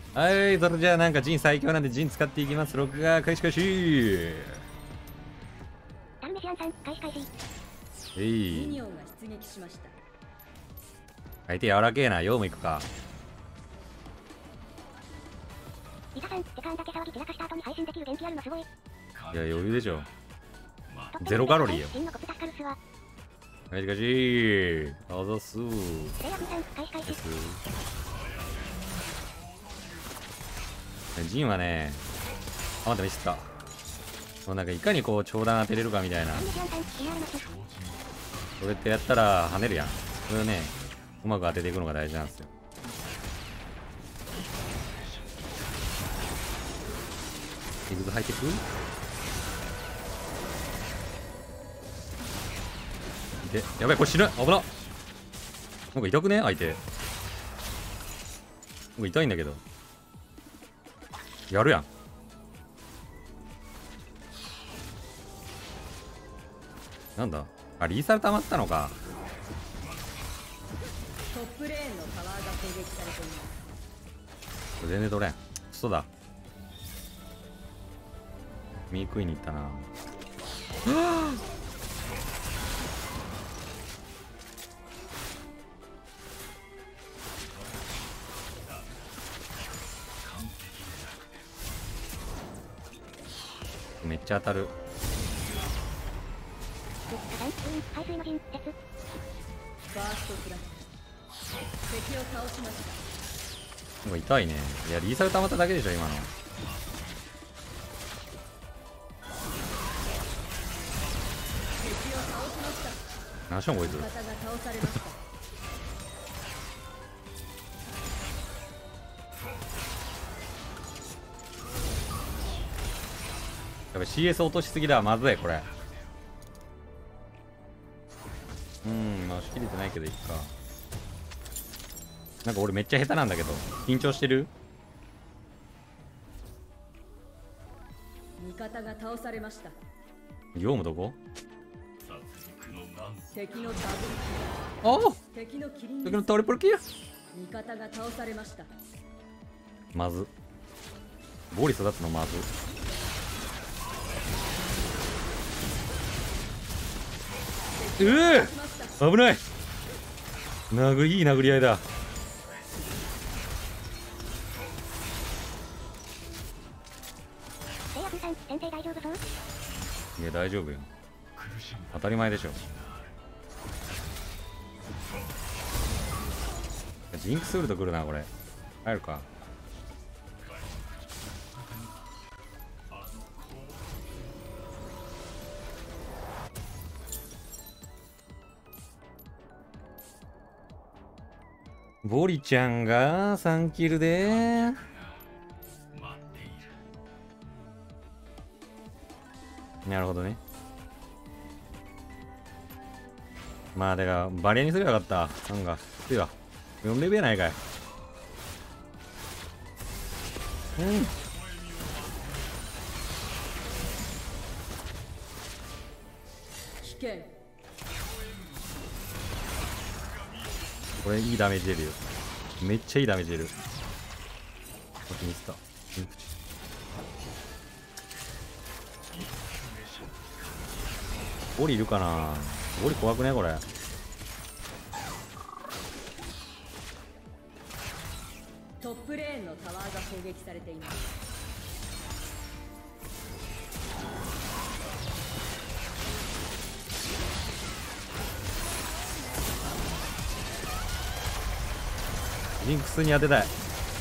はい、それじゃあなんか陣最強なんで陣使っていきます。録画開始開始。 ダルメシアンさん、開始開始。 ミニオンが出撃しました。 相手柔らけえな、ヨウも行くか。 リサさん、テカーンだけ騒ぎ散らかした後に配信できる元気あるのすごい。 いや、余裕でしょ。ゼロカロリーよ。 陣のコツ助かるっすわ。 開始開始。あざっす。 レイアピーさん、開始開始。 陣はね、あ、待って、ミスった。もうなんかいかにこう長弾当てれるかみたいな。 ダルメシアンさん、PR のし。 これってやったら跳ねるやん。それをね、うまく当てていくのが大事なんですよ。エグズ入ってく？で、やばい、これ死ぬ！危なっ！なんか痛くね相手。なんか痛いんだけど。やるやん。なんだあ、リーサル溜まったのか。 トップレーンのタワーが攻撃されています。 全然取れん。クソだ。ミークイに行ったな。めっちゃ当たる。 排水の陣、鉄。 バーストフラッシュ。敵を倒しました。 なんか痛いね。いや、リーサル溜まっただけでしょ、今の。何しょんこいつ。 味方が倒されました。 やっぱ CS 落としすぎだ。まずいこれ。まあ押し切れてないけどいっか。なんか俺めっちゃ下手なんだけど。緊張してる？ 味方が倒されました。 業務どこ？ 敵のダブルキおお！ ル。敵のキリン敵のトリプルキル。 味方が倒されました。 まず。ボリ育つのまず。危ない。いい殴り合いだ。 レイアピーさん、先生大丈夫そう？ いや大丈夫よ。当たり前でしょ。ジンクスウルト来るなこれ。入るか。ボリちゃんが3キルでなるほどね。まあだからバリアにすればよかった。なんかきついわ。4レベルやないかい。 危険。 これいいダメージ出るよ。めっちゃいいダメージ出る。ミスった。ボリいるかな。ボリ怖くねこれ。 トップレーンのタワーが攻撃されています。 ジンクスに当てたい。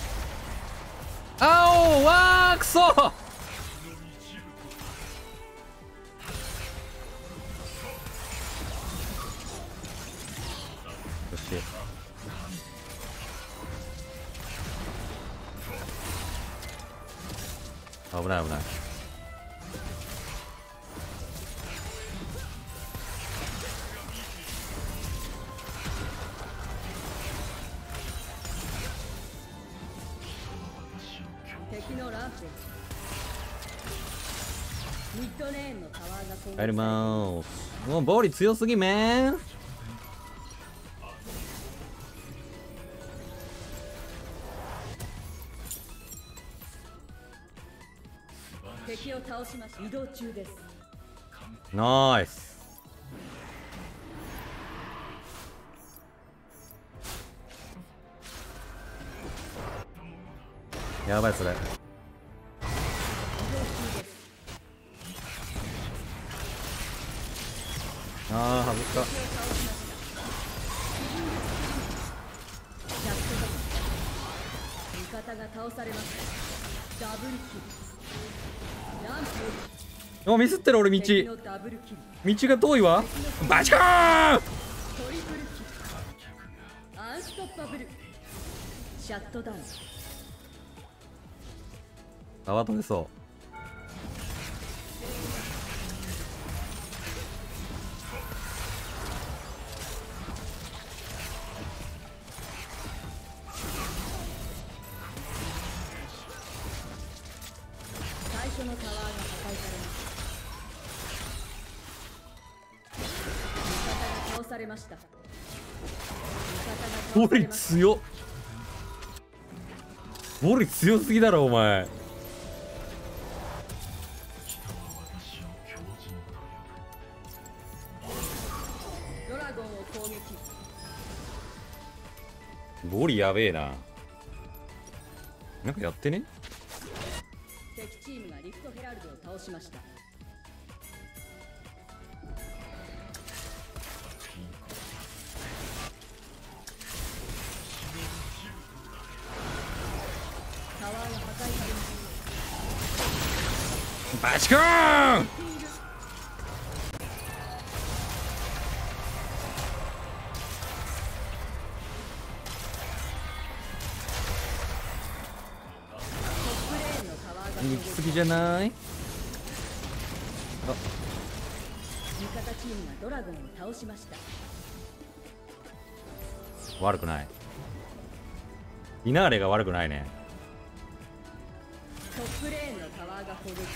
あおわーくそ。よし危ない危ない。 敵のランプ。ミッドレーンのタワーが攻撃されています。 帰りまーす。もうボリ強すぎめん。 敵を倒しました。移動中です。 ナイス。やばいそれ。 移動中です。 ああ外した。 敵を倒しました。ジャックバック。味方が倒されました。ダブルキル。ランプおミスってる俺道。 敵のダブルキル。 道が遠いわ。バチコーン。 トリプルキル。アンストッパブル。シャットダウン。 泡取れそう。 最初のタワーが破壊されました。味方が倒されました。味方が倒ボリされました。 強っ。ボリ強すぎだろお前。 ドラゴンを攻撃。 ボリやべえな。なんかやってね。 敵チームがリフトヘラルドを倒しました。タワーが破壊されました。 バチコーン。 トップレーンのタワーが攻撃。 行き過ぎじゃない。あ味方チームがドラゴンを倒しました。 悪くない。フィナーレが悪くないね。 トップレーンのタワーが攻撃されています。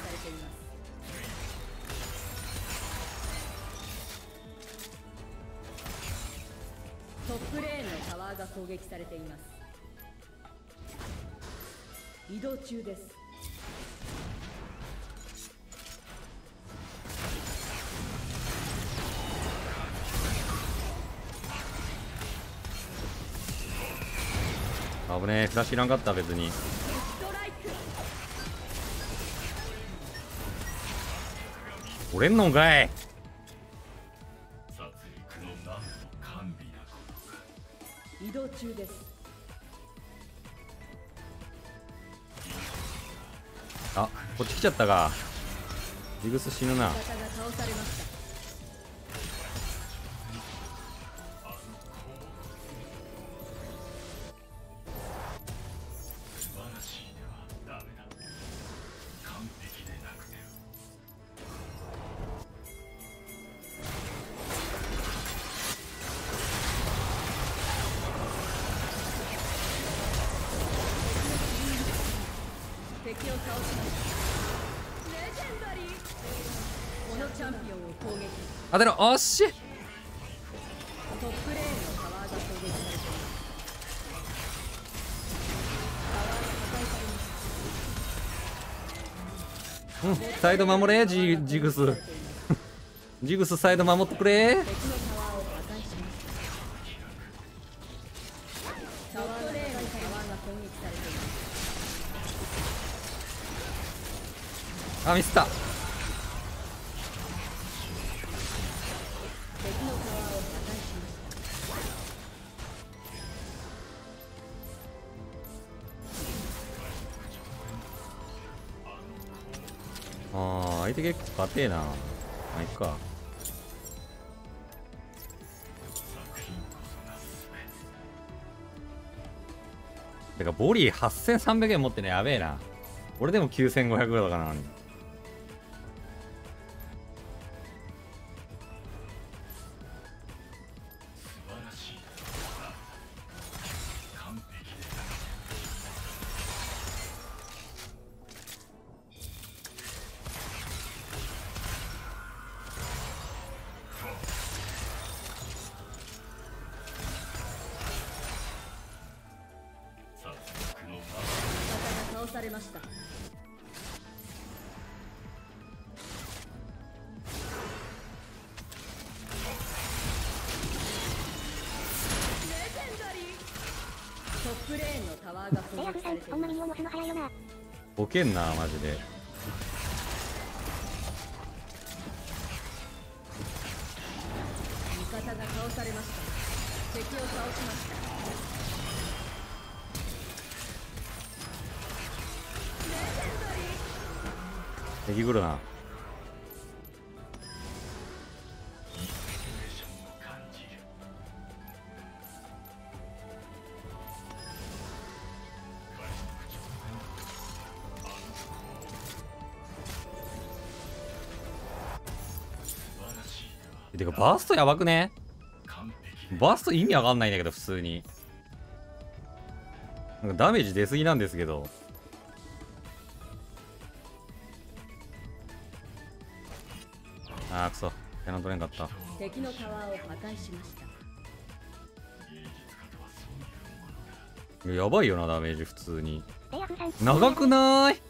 トップレーンのタワーが攻撃されています。移動中です。 危ねえフラッシュいらんかった別に。 ストライク。 折れんのんかい。 移動中です。 あこっち来ちゃったか。ジグス死ぬな。 味方が倒されました。敵を倒しました。レジェンダリー。このチャンピオンを攻撃。 当てろ。おっし。 トップレーンのタワーが攻撃されています。タワーが破壊されました。 うんサイド守れ。ジグスジグスサイド守ってくれ。 敵のタワーを破壊しました。タワーのタワーが攻撃されています。 あミスった。 敵のタワーを破壊しました。 あー相手結構硬えな。まあいっか。てかボリー8300円持ってねやべえな。俺でも9500とかなのに。 味方が倒されました。 レイヤーさん、ほんまにミニオン押すの早いよな。 ボケんなマジで。 味方が倒されました。敵を倒しました。 敵来るな。てかバーストやばくね？バースト意味わかんないんだけど普通に。なんかダメージ出すぎなんですけど。あーくそ、ペナン取れんかった。 敵のタワーを破壊しました。 やばいよなダメージ普通に。 レイヤーさん、 長くなーい？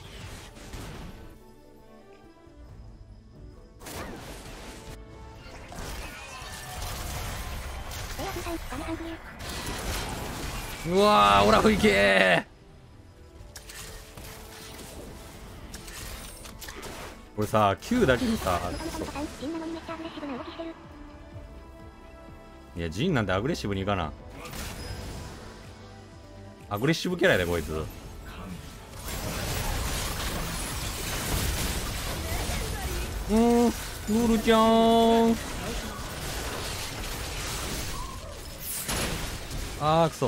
レイヤーさん、ガメハングリー。 うわーオラフいけー。これさ Q だけでさ、 ジンなのにめっちゃアグレッシブな動きしてる。 いやジンなんてアグレッシブにいかな。アグレッシブキャラやでこいつ。ルルちゃん。あーくそ。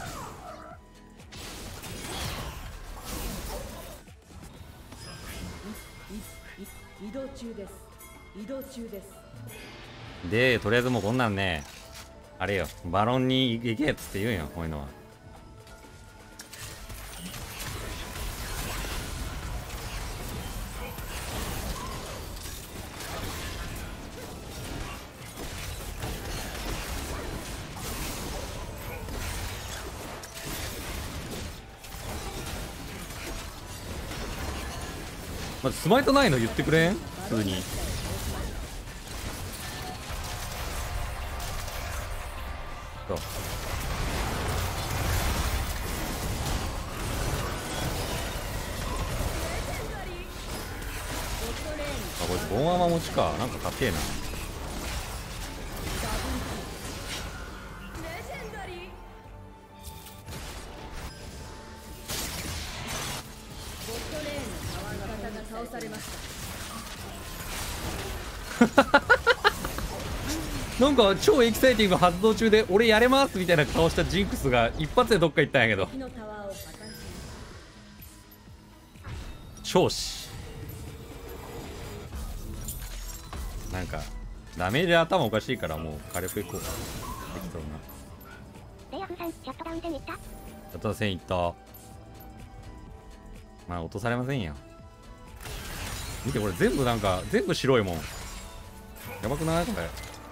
移動中です。移動中です。 でとりあえずもうこんなんね、あれよ、バロンに行けっつって言うんよこういうのは。まずスマイトないの言ってくれん普通に。そうあ、こいつボンアマ持ちか。なんかかっけえな。 レジェンダリー。ボットレーンのタワーが倒されました。 なんか超エキサイティング発動中で俺やれますみたいな顔したジンクスが一発でどっか行ったんやけど。 敵のタワーを破壊しました。 超死。なんかダメージ頭おかしいからもう火力いこうか。適当な。 レイヤーさん、シャットダウン10いった。 ちょっと1000いった。まあ落とされませんや。見てこれ全部なんか全部白いもん。やばくないこれ。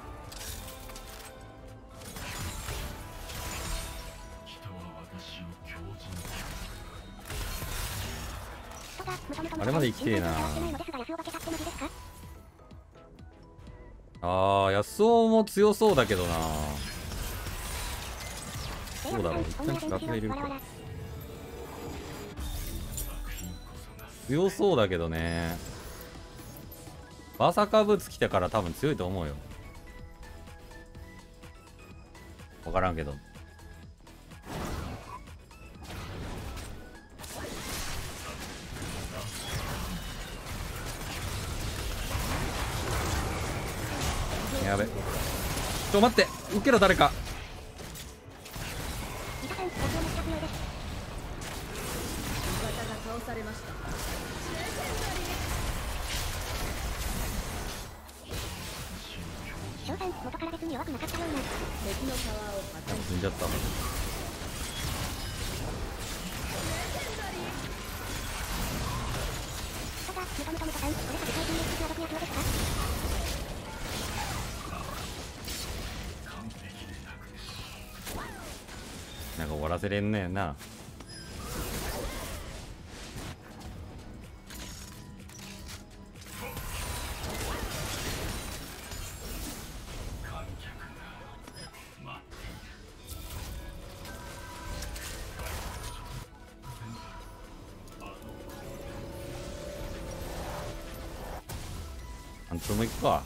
あれまで生きてえな。あーヤスオも強そうだけどな。どうだろう、一旦ラフが入れるか。強そうだけどね。バーサーカーブーツ来たから多分強いと思うよ。分からんけど。やべ。待って、受けろ誰か。 味方が倒されました。 翔さん、元から別に弱くなかったような。 敵のタワーを破壊。 死んじゃった。 ただ、ムトムトムトさん、これが世界人の必要毒やそうですか。 なんか終わらせれんねんな。 なんつもいくか。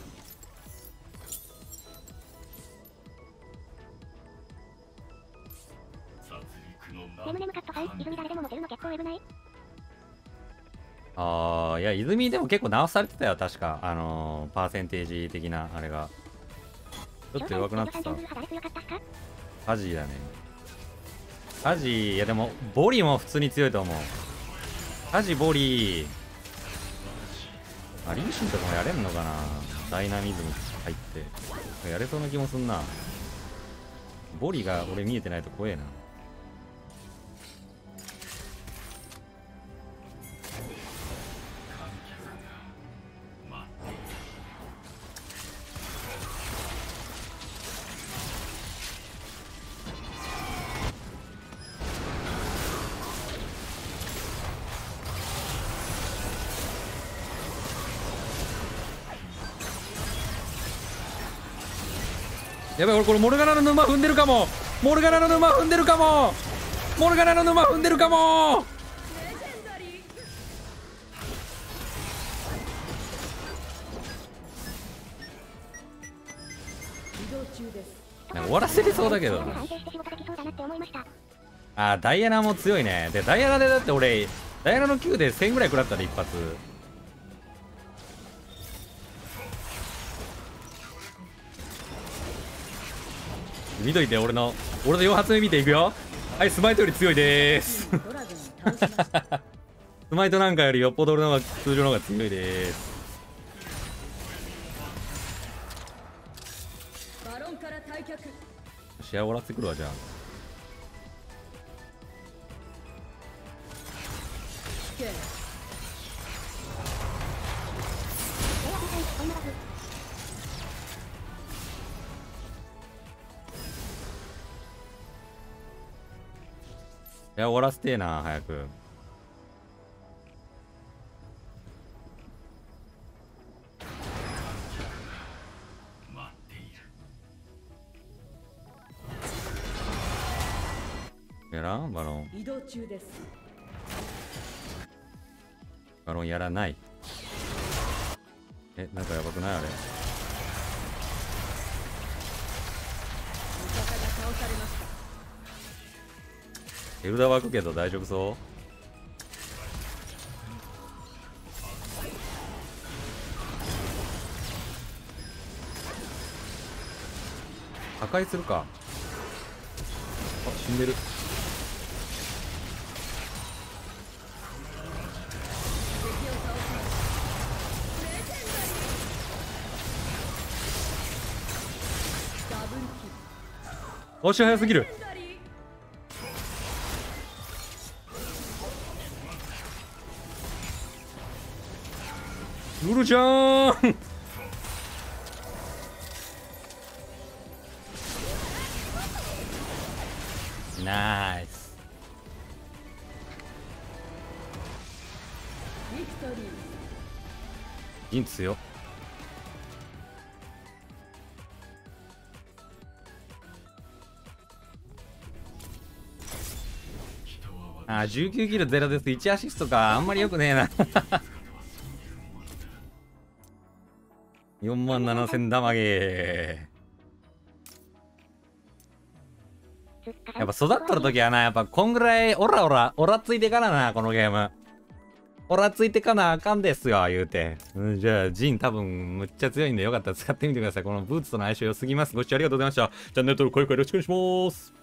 ネムネムカットさん、泉誰でもモテるの結構エグない？ ああ、いや、泉でも結構直されてたよ、確か。パーセンテージ的な、あれが。ちょっと弱くなってた。ファジーだね。ファジー、いやでも、ボリも普通に強いと思う。ファジー、ボリー。リーシンとかもやれんのかな。ダイナミズム入って。やれそうな気もすんな。ボリが俺見えてないと怖えな。やばい、俺これモルガナの沼踏んでるかも。モルガナの沼踏んでるかも。モルガナの沼踏んでるかも。なんか終わらせてそうだけどな。あー、ダイアナも強いね。でダイアナでだって俺ダイアナの9で1000ぐらい食らったで一発。見といて、俺の4発目見ていくよ。はい、スマイトより強いでーすスマイトなんかよりよっぽど俺の方が通常の方が強いでーす。試合終わらせてくるわ。じゃあいや、終わらせてえな、早く。やらんバロン。 移動中です。 バロンやらない。なんかやばくないあれ。 味方が倒されました。 エルダ湧くけど大丈夫そう。破壊するか。あ、死んでる。押し早すぎる。ルルちゃんナイス。イン強。あ、19キル0です。1アシストか。あんまりよくねえな47000ダマゲー。やっぱ育っとるときはな、やっぱこんぐらいオラついてからな、このゲーム。オラついてかなあかんですよ、言うて。じゃあ、ジン多分むっちゃ強いんで、よかったら使ってみてください。このブーツとの相性良すぎます。ご視聴ありがとうございました。チャンネル登録、高評価よろしくお願いします。